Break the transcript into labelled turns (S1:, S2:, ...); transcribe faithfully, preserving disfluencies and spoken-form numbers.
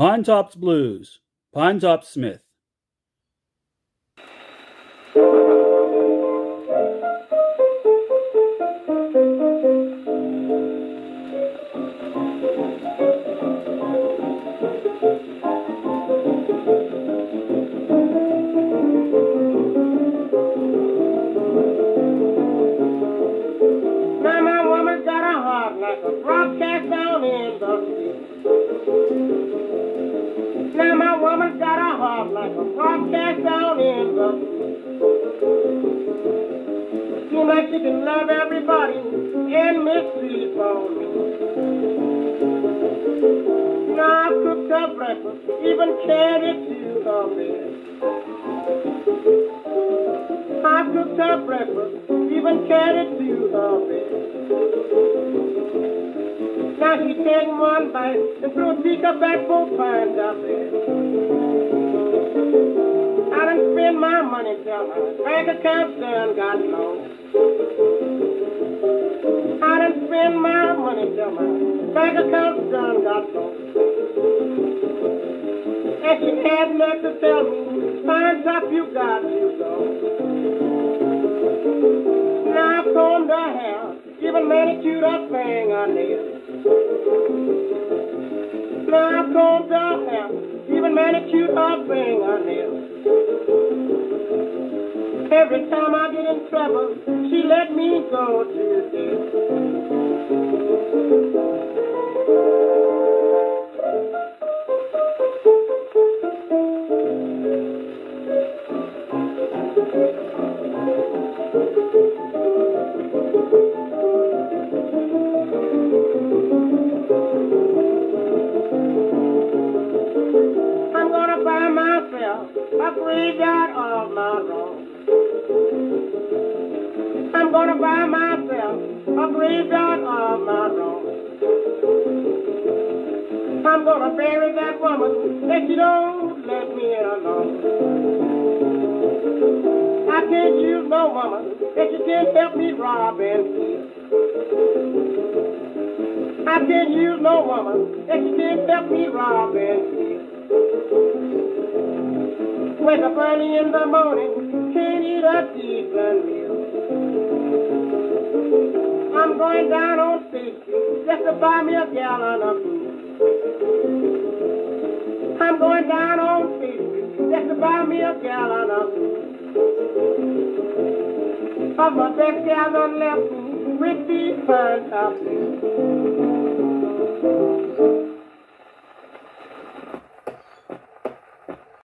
S1: Pinetop's Blues, Pinetop Smith.
S2: Now my woman's got a heart like a rock cast down in the sea. Now my woman's got a heart like a rock cast down in the sea. Seems like she can love everybody and mistreat for me. Now I cooked her breakfast, even carried it to her bed. I cooked her breakfast, even carried it to her bed. Now she take one bite and threw a teacup back for pines up there. I done spend my money till my bank account done got low. I done spend my money till my bank account done got low. And she had enough to tell me, pines up, you got you go. Now I combed her hair, even manicured her fingernails. Now I combed her hair, even manicured her fingernails. Every time I get in trouble, she let me go to jail. I'm gonna buy myself a graveyard of my wrong. I'm gonna buy myself a graveyard of my wrong. I'm gonna bury that woman that she don't let me alone. I can't use no woman that she can't help me rob and steal. I can't use no woman that she can't help me rob and steal. Wake up early in the morning, can't eat a decent meal. I'm going down on State Street just to buy me a gallon of food. I'm going down on State Street just to buy me a gallon of food. Cause my best gal done left me with these Pinetop Blues.